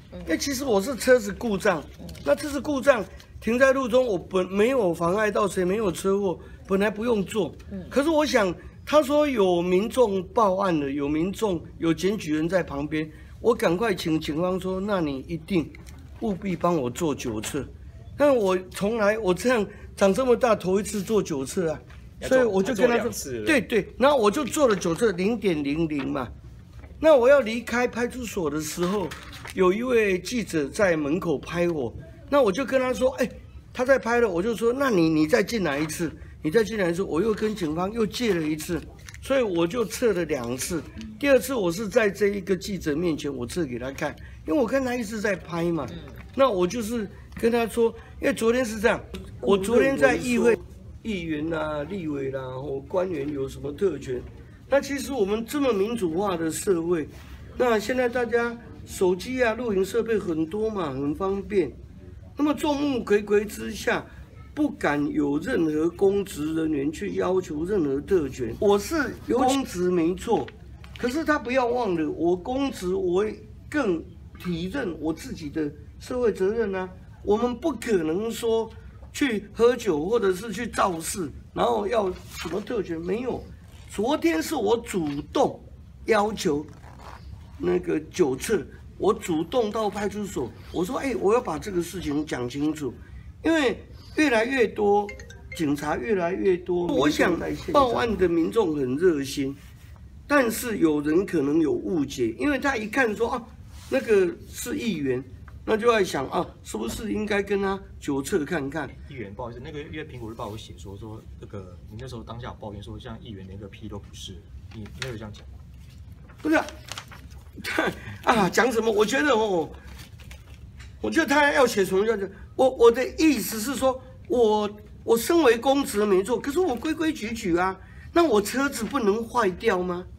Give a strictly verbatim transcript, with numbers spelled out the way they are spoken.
因为其实我是车子故障，那这次故障停在路中，我本没有妨碍到谁，没有车祸，本来不用做。可是我想，他说有民众报案了，有民众有检举人在旁边，我赶快请警方说，那你一定务必帮我做九测。但我从来我这样长这么大头一次做九测啊，所以我就跟他说，对对，然后我就做了九测零点零零嘛。那我要离开派出所的时候，有一位记者在门口拍我，那我就跟他说，哎，他在拍了，我就说，那你你再进来一次，你再进来一次，我又跟警方又借了一次，所以我就测了两次。第二次我是在这一个记者面前，我测给他看，因为我看他一直在拍嘛，那我就是跟他说，因为昨天是这样，我昨天在议会，议员啦、立委啦或官员有什么特权？那其实我们这么民主化的社会，那现在大家手机啊、录影设备很多嘛，很方便。那么众目睽睽之下，不敢有任何公职人员去要求任何特权。我是公职没错，可是他不要忘了，我公职我更体认我自己的社会责任啊。我们不可能说去喝酒或者是去造势，然后要什么特权没有。昨天是我主动要求那个九测，我主动到派出所，我说：“哎，我要把这个事情讲清楚，因为越来越多警察越来越多，我想报案的民众很热心，但是有人可能有误解，因为他一看说啊，那个是议员。”那就在想啊，是不是应该跟他九测看看？ 议员，不好意思，那个因为苹果日报有写说说这个，你那时候当下有抱怨说，像议员连个屁都不是，你你有这样讲吗？ 不是啊，啊，讲什么？我觉得哦，我觉得他要写什么叫做我我的意思是说，我我身为公职没错，可是我规规矩矩啊，那我车子不能坏掉吗？